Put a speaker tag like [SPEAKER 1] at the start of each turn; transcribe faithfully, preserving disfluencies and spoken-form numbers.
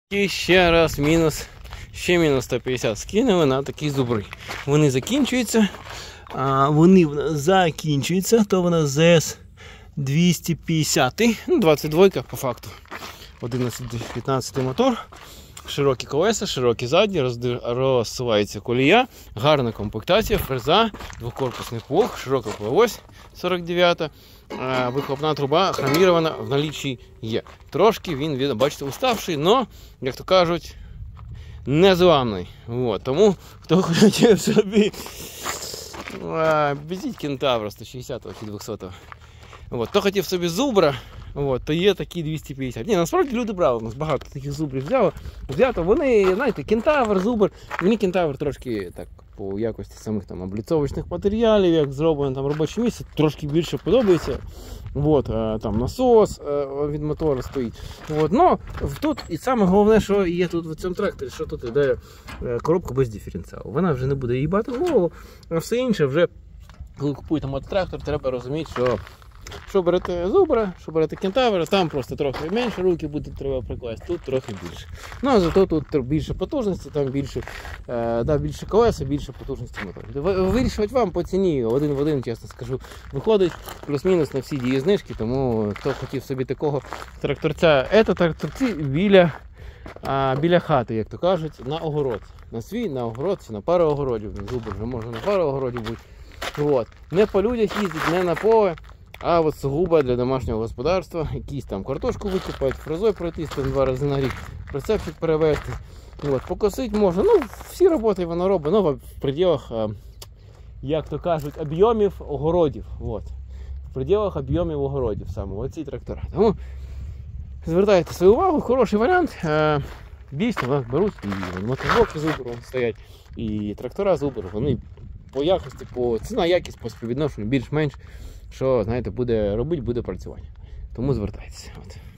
[SPEAKER 1] І ще раз мінус, ще мінус сто п'ятдесят скинули на такі зубри. Вони закінчуються, а вони в нас закінчуються, то в нас ЗС двісті п'ятдесят, ну двадцять два по факту. одинадцять п'ятнадцять мотор, широкі колеса, широкі задні, розсувається колія, гарна комплектація, фреза, двокорпусний плуг, широка ось сорок дев'ята, вихлопна труба хромірована в наліччі є. Трошки він, бачите, уставший, але, як то кажуть, незламний. От, тому, хто хотів собі везіть кентавра сто шістдесят чи двісті. От, хто хотів собі зубра, от, то є такі двісті п'ятдесят. Ні, насправді люди брали, у нас багато таких зубрів взяло. Взято, вони, знаєте, кентавр, зубр. Мені кентавр трошки так по якості самих там обліцовочних матеріалів, як зроблено там робоче місце, трошки більше подобається. От, там насос від мотора стоїть. От, но тут і саме головне, що є тут в цьому тракторі, що тут іде коробка без диференціалу. Вона вже не буде їбати голову, а все інше вже, коли купуєте мототрактор, треба розуміти, що Що берете зубра, що берете кентавра, там просто трохи менше руки буде треба прикласти, тут трохи більше. Ну, а зато тут більше потужності, там більше, е, да, більше колеса, більше потужності мотора. Вирішувати вам по ціні один в один, чесно скажу, виходить плюс-мінус на всі дії знижки, тому хто хотів собі такого тракторця, це тракторці біля, а, біля хати, як то кажуть, на огород. На свій, на огород, чи на пару огородів, зубр вже може на пару огородів бути. От. Не по людях їздить, не на поле. А от сугубо для домашнього господарства, якісь там картошку викопати, фрезою пройтись там два рази на рік, прицепчик перевезти, от, покосити можна. Ну, всі роботи воно робить, ну, в пределах, як то кажуть, об'ємів огородів. От. В пределах об'ємів огородів саме, оці трактора. Тому звертайте свою увагу, хороший варіант. Дійсно, нас беруть і мотоблоки зубру стоять, і трактора зубру, вони по якості, по ціна, якість, по співвідношенню більш-менш, що, знаєте, буде робити, буде працювати. Тому звертайтеся. От.